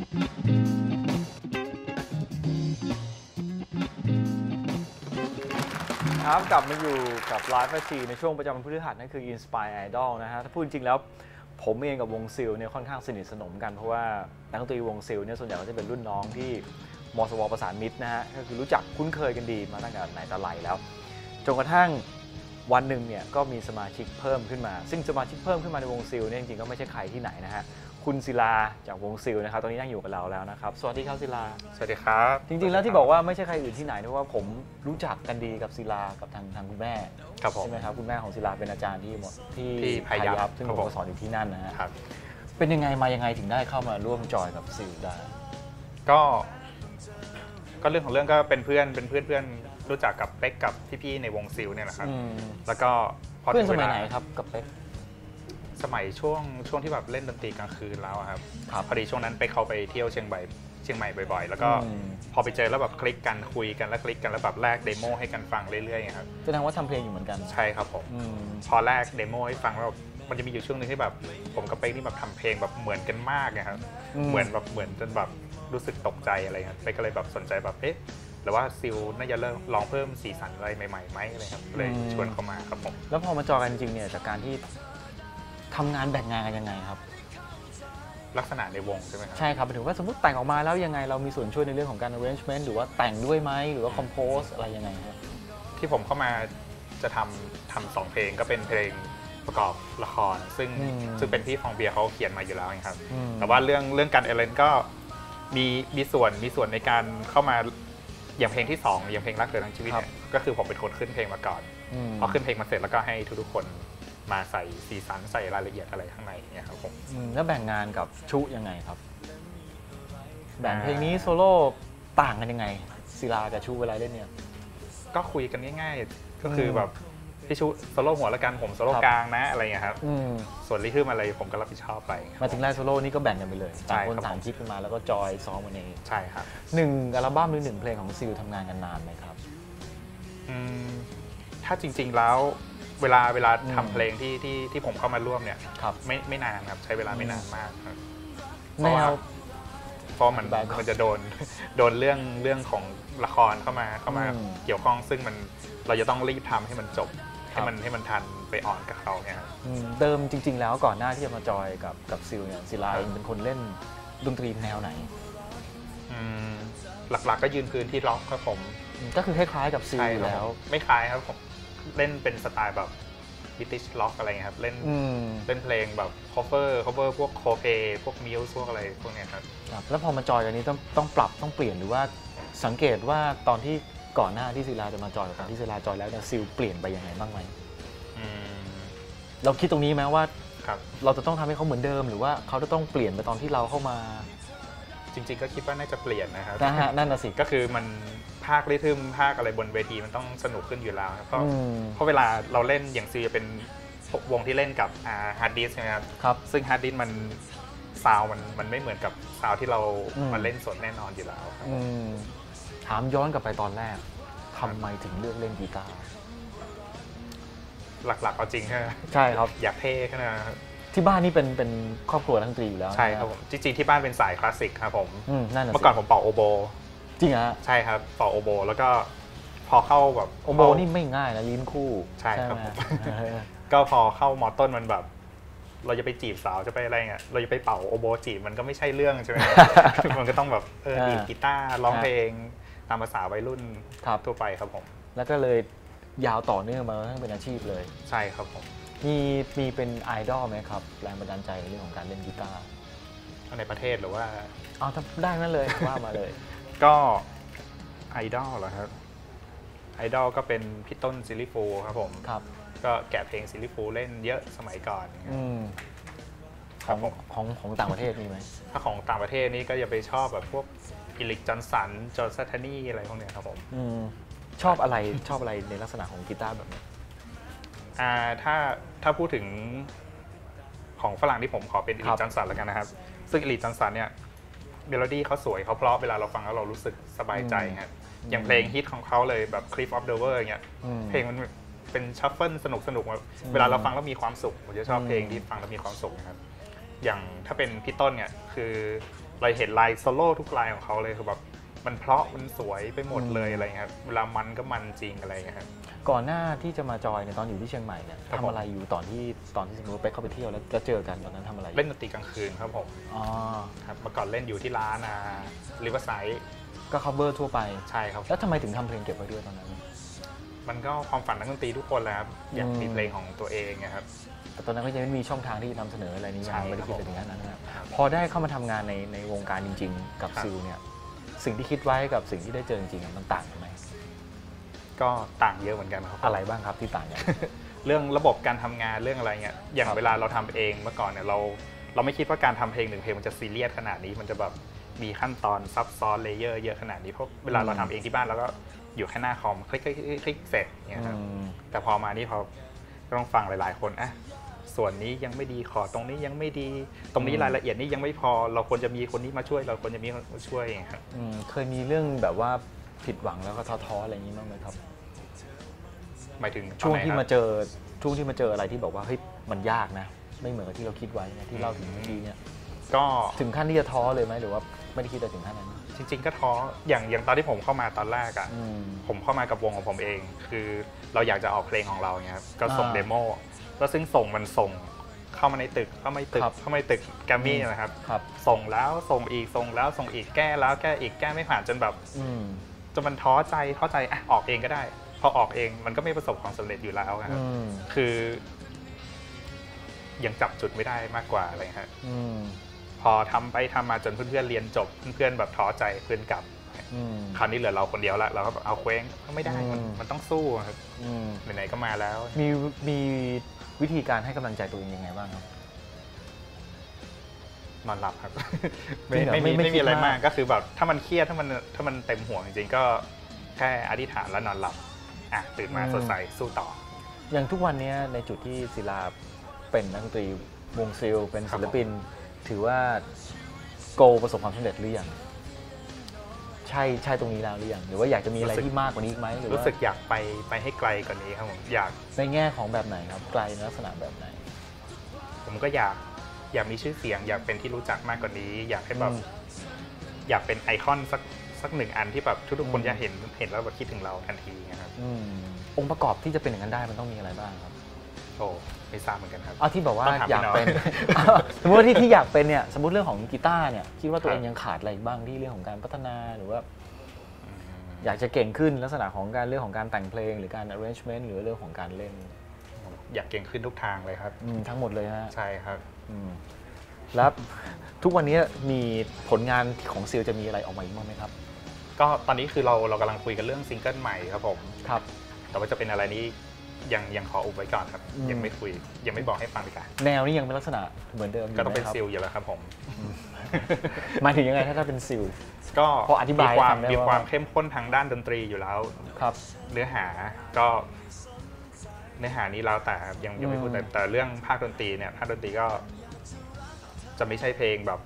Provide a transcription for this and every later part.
ครับกลับมาอยู่กับไลฟ์แฟชีในช่วงประจำวันพฤหัสนั่นคือ Inspire Idol นะฮะถ้าพูดจริงแล้วผมเองกับวงซิลเนี่ยค่อนข้างสนิทสนมกันเพราะว่านักดนตรีวงซิลเนี่ยส่วนใหญ่ก็จะเป็นรุ่นน้องที่มสวประสานมิตรนะฮะก็คือรู้จักคุ้นเคยกันดีมาตั้งแต่ไหนแต่ไรแล้วจนกระทั่งวันหนึ่งเนี่ยก็มีสมาชิกเพิ่มขึ้นมาซึ่งสมาชิกเพิ่มขึ้นมาในวงซิลเนี่ยจริงๆก็ไม่ใช่ใครที่ไหนนะฮะคุณศิลาจากวงซิลนะครับตอนนี้นั่งอยู่กับเราแล้วนะครับสวัสดีครับศิลาสวัสดีครับจริงๆแล้วที่บอกว่าไม่ใช่ใครอื่นที่ไหนเพราะว่าผมรู้จักกันดีกับศิลากับทางคุณแม่ใช่ไหมครับคุณแม่ของศิลาเป็นอาจารย์ที่พายัพซึ่งผมก็สอนอยู่ที่นั่นนะฮะเป็นยังไงมายังไงถึงได้เข้ามาร่วมจอยกับซิลได้ก็เรื่องของเรื่องก็เป็นเพื่อนรู้จักกับเป๊กกับพี่ๆในวงซิลเนี่ยแหละครับแล้วก็พอถึงเวลาเพื่อนสมัยไหนครับกับเป๊กสมัยช่วงที่แบบเล่นดนตรีกลางคืนแล้วครับพอดีช่วงนั้นไปเขาไปเที่ยวเชียงใหม่บ่อยๆแล้วก็พอไปเจอแล้วแบบคลิกกันคุยกันแล้วคลิกกันแล้วแบบแลกเดโมให้กันฟังเรื่อยๆครับแสดงว่าทำเพลงอยู่เหมือนกันใช่ครับผมพอแลกเดโมให้ฟังแล้วมันจะมีอยู่ช่วงนึงที่แบบผมกับเป๊กนี่แบบทำเพลงแบบเหมือนกันมากนะครับเหมือนจนแบบรู้สึกตกใจอะไรครับเป๊กก็เลยแบบสนใจแบบหรือว่าซิลน่าจะเริ่มลองเพิ่มสีสันอะไรใหม่ๆไหมอะไรครับเลยชวนเข้ามาครับผมแล้วพอมาจอยกันจริงเนี่ยจากการที่ทำงานแบ่งงานกันยังไงครับลักษณะในวงใช่ไหมครับใช่ครับหมายถึงว่าสมมติแต่งออกมาแล้วยังไงเรามีส่วนช่วยในเรื่องของการ arrangement หรือว่าแต่งด้วยไหมหรือว่า compose อะไรยังไงครับที่ผมเข้ามาจะทำ2เพลงก็เป็นเพลงประกอบละครซึ่งเป็นพี่ฟองเบียร์เขาเขียนมาอยู่แล้วครับแต่ว่าเรื่องการเล่นก็มีส่วนในการเข้ามาอย่างเพลงที่2อย่างเพลงรักเธอทั้งชีวิตเนี่ยก็คือผมเป็นคนขึ้นเพลงมาก่อนพอขึ้นเพลงมาเสร็จแล้วก็ให้ทุกคนมาใส่สีสันใส่รายละเอียดอะไรข้างในเนี่ยครับผมแล้วแบ่งงานกับชุยังไงครับแบ่งเพลงนี้โซโล่ต่างกันยังไงศิลากับชุเวลาเล่นเนี่ยก็คุยกันง่ายๆก็คือแบบพี่ชุโซโล่หัวละกันผมโซโล่กลางนะอะไรเงี้ยครับส่วนริทึมอะไรผมก็รับผิดชอบไปมาถึงไลน์โซโล่นี่ก็แบ่งกันไปเลยต่างคนต่างคิดขึ้นมาแล้วก็จอยซ้อมกันเองใช่ครับ 1อัลบั้มหรือ1เพลงของซิลทำงานกันนานไหมครับถ้าจริงๆแล้วเวลาทำเพลงที่ผมเข้ามาร่วมเนี่ยไม่นานครับใช้เวลาไม่นานมากครับเพราะมันจะโดนเรื่องของละครเข้ามาเกี่ยวข้องซึ่งเราจะต้องรีบทำให้มันจบให้มันทันไปออนกับเขาเนี่ยครับเดิมจริงๆแล้วก่อนหน้าที่จะมาจอยกับซิลเนี่ยศิลาเองเป็นคนเล่นดนตรีแนวไหนหลักๆก็ยืนพื้นที่ร็อกครับผมก็คือคล้ายๆกับซิลแล้วไม่คล้ายครับผมเล่นเป็นสไตล์แบบBritish Rock อะไรเงี้ยครับเล่นเพลงแบบ cover พวกโคเพพวกมิวส์พวกอะไรพวกเนี้ยครับแล้วพอมาจอยกันนี้ต้องปรับต้องเปลี่ยนหรือว่าสังเกตว่าตอนที่ก่อนหน้าที่ศิลาจะมาจอยกับตอนที่ศิลาจอยแล้วเนี่ยซิลเปลี่ยนไปยังไงบ้างไหมเราคิดตรงนี้ไหมว่าเราจะต้องทำให้เขาเหมือนเดิมหรือว่าเขาจะต้องเปลี่ยนไปตอนที่เราเข้ามาจริงๆก็คิดว่าน่าจะเปลี่ยนนะครับนั่นน่ะสิก็คือมันภาคริทึมภาคอะไรบนเวทีมันต้องสนุกขึ้นอยู่แล้วเพราะเวลาเราเล่นอย่างซีเป็นวงที่เล่นกับฮาร์ดดิสก์ใช่ไหมครับซึ่งฮาร์ดดิสก์มันซาวมันไม่เหมือนกับซาวที่เรามาเล่นสดแน่นอนอยู่แล้วถามย้อนกลับไปตอนแรกทำไมถึงเลือกเล่นกีตาร์หลักๆเอาจริงใช่ครับอยากเท่ขนาดที่บ้านนี่เป็นครอบครัวดนตรีอยู่แล้วใช่ครับผมจริงๆที่บ้านเป็นสายคลาสสิกครับผมเมื่อก่อนผมเป่าโอโบจริงฮะใช่ครับเป่าโอโบแล้วก็พอเข้าแบบโอโบนี่ไม่ง่ายนะลิ้นคู่ใช่ครับก็พอเข้ามอต้นมันแบบเราจะไปจีบสาวจะไปอะไรเงี้ยเราจะไปเป่าโอโบจีบมันก็ไม่ใช่เรื่องใช่ไหมมันก็ต้องแบบดีดกีตาร์ร้องเพลงตามภาษาวัยรุ่นทั่วไปครับผมแล้วก็เลยยาวต่อเนื่องมาทั้งเป็นอาชีพเลยใช่ครับผมมีเป็นไอดอลไหมครับแรงบันดาลใจในเรื่องของการเล่นกีตาร์ในประเทศหรือว่าเอาถ้าได้นั่นเลยว่ามาเลยก็ไอดอลเหรอครับไอดอลก็เป็นพี่ต้นซิลลิฟูครับผมก็แกะเพลงซิลลิฟูเล่นเยอะสมัยก่อนของต่างประเทศมีไหมถ้าของต่างประเทศนี่ก็จะไปชอบแบบพวกอิลิกจอห์นสันจอร์จ ซัตทานีอะไรพวกเนี้ยครับผมชอบอะไรในลักษณะของกีตาร์แบบนี้ถ้าพูดถึงของฝรั่งที่ผมขอเป็นอิลิกจอห์นสันแล้วกันนะครับซึ่งอิลิกจอห์นสันเนี่ยเมโลดี้เขาสวยเขาเพราะเวลาเราฟังแล้วเรารู้สึกสบายใจครับอย่างเพลงฮิตของเขาเลยแบบ Cliff of Dover อย่างเงี้ยเพลงมันเป็นชัฟเฟิลสนุกเวลาเราฟังแล้วมีความสุขผมจะชอบเพลงที่ฟังแล้วมีความสุขนะครับอย่างถ้าเป็นพี่ต้นเนี่ยคือเราเห็นลายโซโล่ทุกลายของเขาเลยคือแบบมันเพราะมันสวยไปหมดเลยอะไรเงี้ยครับเวลามันก็มันจริงอะไรเงี้ยครับก่อนหน้าที่จะมาจอยเนี่ยตอนอยู่ที่เชียงใหม่เนี่ยทำอะไรอยู่ตอนที่สมมติไปเข้าไปเที่ยวแล้วจะเจอกันตอนนั้นทำอะไรเล่นดนตรีกลางคืนครับผมอ๋อครับเมื่อก่อนเล่นอยู่ที่ร้านริเวอร์ไซด์ก็ cover ทั่วไปใช่ครับแล้วทำไมถึงทำเพลงเก็บไว้ด้วยตอนนั้นมันก็ความฝันนักดนตรีทุกคนแหละครับอยากมีเพลงของตัวเองนะครับแต่ตอนนั้นก็ยังไม่มีช่องทางที่จะนำเสนออะไรนี้ยังไม่ได้คิดไปถึงนั้นนะครับพอได้เข้ามาทำงานในวงการจริงๆกับซิลเนี่ยสิ่งที่คิดไว้กับสิ่งที่ได้เจอจริงๆมันต่างกันไหมก็ต่างเยอะเหมือนกันครับอะไรบ้างครับที่ต่างกันเรื่องระบบการทำงานเรื่องอะไรเงี้ยอย่างเวลาเราทำเองเมื่อก่อนเนี่ยเราไม่คิดว่าการทำเพลงหนึ่งเพลงมันจะซีเรียสขนาดนี้มันจะแบบมีขั้นตอนซับซ้อนเลเยอร์เยอะขนาดนี้เพราะเวลาเราทำเองที่บ้านเราก็อยู่แค่หน้าคอมคลิกเสร็จเนี่ยครับแต่พอมานี่พอต้องฟังหลายๆคนส่วนนี้ยังไม่ดีขอตรงนี้ยังไม่ดีตรงนี้รายละเอียดนี้ยังไม่พอเราควรจะมีคนนี้มาช่วยเราควรจะมีคนมาช่วยครับเคยมีเรื่องแบบว่าผิดหวังแล้วก็ท้ออะไรอย่างนี้บ้างไหมครับหมายถึงช่วงที่มาเจออะไรที่บอกว่าเฮ้ยมันยากนะไม่เหมือนกับที่เราคิดไว้นะที่เล่าถึงเมื่อกี้เนี่ยก็ถึงขั้นที่จะท้อเลยไหมหรือว่าไม่ได้คิดถึงขั้นนั้นจริงๆก็ท้ออย่างตอนที่ผมเข้ามาตอนแรกผมเข้ามากับวงของผมเองคือเราอยากจะออกเพลงของเราเนี่ยครับก็ส่งเดโมแล้วซึ่งส่งเข้ามาในตึกเข้ามาในตึกแกรมมี่นะครับส่งแล้วส่งอีกส่งแล้วส่งอีกแก้แล้วแก้อีกแก้ไม่ผ่านจนแบบจนมันท้อใจออกเองก็ได้พอออกเองมันก็ไม่ประสบความสำเร็จอยู่แล้วครับคือยังจับจุดไม่ได้มากกว่าอะไรครับพอทำไปทำมาจนเพื่อนๆเรียนจบเพื่อนๆแบบท้อใจเพื่อนกลับคราวนี้เหลือเราคนเดียวละเราก็เอาเคว้งไม่ได้มันต้องสู้ครับไหนๆก็มาแล้วมีวิธีการให้กำลังใจตัวเองยังไงบ้างครับนอนหลับครับไม่มีอะไรมากก็คือแบบถ้ามันเครียดถ้ามันเต็มหัวจริงๆก็แค่อธิษฐานแล้วนอนหลับตื่นมาสดใสสู้ต่ออย่างทุกวันนี้ในจุดที่ศิลาเป็นนักดนตรีวงซิลเป็นศิลปินถือว่าโกประสบความสำเร็จหรือยังใช่ตรงนี้แล้วหรือยังหรือว่าอยากจะมีอะไรที่มากกว่านี้อีกไหมหรือรู้สึกอยากไปให้ไกลกว่านี้ครับผมอยากในแง่ของแบบไหนครับไกลในลักษณะแบบไหนผมก็อยากมีชื่อเสียงอยากเป็นที่รู้จักมากกว่านี้อยากให้แบบอยากเป็นไอคอนสักหนึ่งอันที่แบบทุกคนจะเห็นแล้วแบบคิดถึงเราทันทีนะครับองค์ประกอบที่จะเป็นอย่างนั้นได้มันต้องมีอะไรบ้างครับโอ้ไม่ทราบเหมือนกันครับที่บอกว่าอยากเป็นสมมติว่าที่อยากเป็นเนี่ยสมมติเรื่องของกีตาร์เนี่ยคิดว่าตัวเองยังขาดอะไรบ้างที่เรื่องของการพัฒนาหรือว่าอยากจะเก่งขึ้นลักษณะของเรื่องของการแต่งเพลงหรือการ arrangement หรือเรื่องของการเล่นอยากเก่งขึ้นทุกทางเลยครับทั้งหมดเลยฮะใช่ครับแล้วทุกวันนี้มีผลงานของซิลจะมีอะไรออกมาอีกบ้างไหมครับก็ตอนนี้คือเรากำลังคุยกันเรื่องซิงเกิลใหม่ครับผมครับแต่ว่าจะเป็นอะไรนี้ยังขออุบไว้ก่อนครับยังไม่คุยยังไม่บอกให้ฟังดีกว่าแนวนี้ยังเป็นลักษณะเหมือนเดิมก็ต้องเป็นซิลอยู่แล้วครับผมหมายถึงยังไงถ้าเป็นซิลก็พออธิบายมีความเข้มข้นทางด้านดนตรีอยู่แล้วครับเนื้อหานี้แล้วแต่ยังไม่พูดแต่เรื่องภาคดนตรีเนี่ยภาคดนตรีก็จะไม่ใช่เพลงแบบ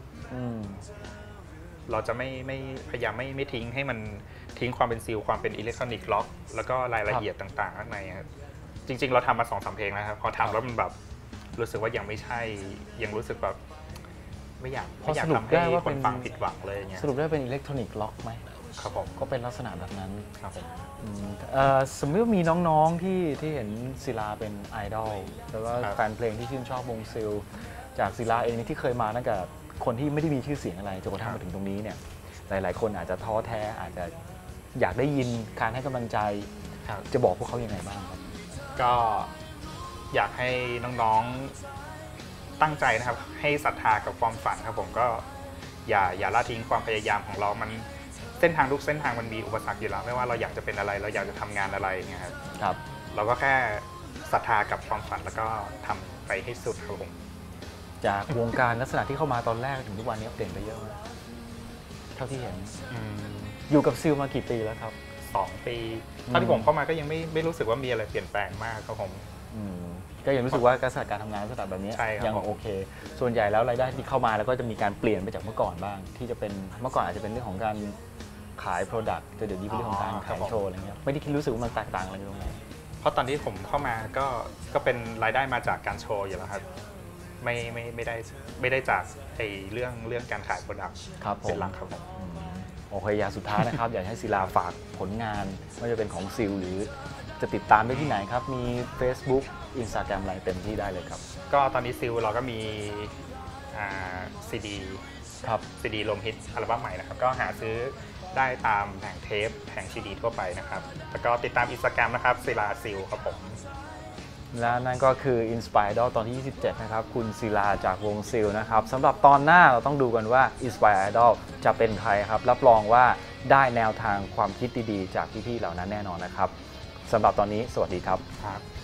เราจะไม่พยายามไม่ทิ้งให้มันทิ้งความเป็นซิลความเป็นอิเล็กทรอนิกส์ล็อกแล้วก็รายละเอียดต่างๆข้างในครับจริงๆเราทำมา 2-3 เพลงแล้วครับพอทำแล้วมันแบบรู้สึกว่ายังไม่ใช่ยังรู้สึกแบบไม่อยากทำให้คนฟังผิดหวังเลยอย่างเงี้ยสรุปได้เป็นอิเล็กทรอนิกส์ล็อกไหมครับผมก็เป็นลักษณะแบบนั้นครับผมสมมติว่ามีน้องๆที่เห็นศิลาเป็นไอดอลแล้วก็แฟนเพลงที่ชื่นชอบวงซิลจากศิลาเองที่เคยมาตั้งแต่คนที่ไม่ได้มีชื่อเสียงอะไรจนกระทั่งมาถึงตรงนี้เนี่ยหลายๆคนอาจจะท้อแท้อาจจะอยากได้ยินการให้กำลังใจจะบอกพวกเขายังไงบ้างครับก็อยากให้น้องๆตั้งใจนะครับให้ศรัทธากับความฝันครับผมก็อย่าละทิ้งความพยายามของเรามันเส้นทางทุกเส้นทางมันมีอุปสรรคอยู่แล้วไม่ว่าเราอยากจะเป็นอะไรเราอยากจะทำงานอะไรเงี้ยครับเราก็แค่ศรัทธากับความฝันแล้วก็ทำไปให้สุดครับผมจากวงการลักษณะที่เข้ามาตอนแรกถึงทุกวันนี้เปลี่ยนไปเยอะมากเท่าที่เห็นอยู่กับซิลมากี่ปีแล้วครับ 2 ปีตอนที่ผมเข้ามาก็ยังไม่รู้สึกว่ามีอะไรเปลี่ยนแปลงมากครับผมก็ยังรู้สึกว่าการทำงานลักษณะแบบนี้ยังโอเคส่วนใหญ่แล้วรายได้ที่เข้ามาแล้วก็จะมีการเปลี่ยนไปจากเมื่อก่อนบ้างที่จะเป็นเมื่อก่อนอาจจะเป็นเรื่องของการขาย Product แต่เดี๋ยวนี้เป็นเรื่องของการขายโชว์อะไรเงี้ยไม่ได้คิดรู้สึกว่ามันแตกต่างอะไรตรงไหนเพราะตอนที่ผมเข้ามาก็เป็นรายได้มาจากการโชว์อยู่แล้วครับไม่ได้จากไอ้เรื่องการขายโปรดักต์ครับผมเป็นหลักครับผมโอเคอย่างสุดท้ายนะครับ อยากให้ศิลาฝากผลงานไม่ว่าจะเป็นของซิลหรือจะติดตามได้ที่ไหนครับ มี Facebook Instagram อะไรเต็มที่ได้เลยครับก็ตอนนี้ซิลเราก็มีซีดีครับซีดีรวมฮิตอัลบั้มใหม่นะครับก็หาซื้อได้ตามแผงเทปแผงซีดีทั่วไปนะครับแล้วก็ติดตามอินสตาแกรมนะครับศิลาซิลครับผมและนั่นก็คือ Inspire Idol ตอนที่ 27 นะครับ คุณศิลาจากวงซิลนะครับสำหรับตอนหน้าเราต้องดูกันว่า Inspire Idol จะเป็นใครครับ รับรองว่าได้แนวทางความคิดดีๆ จากพี่ๆเหล่านั้นแน่นอนนะครับสำหรับตอนนี้สวัสดีครับครับ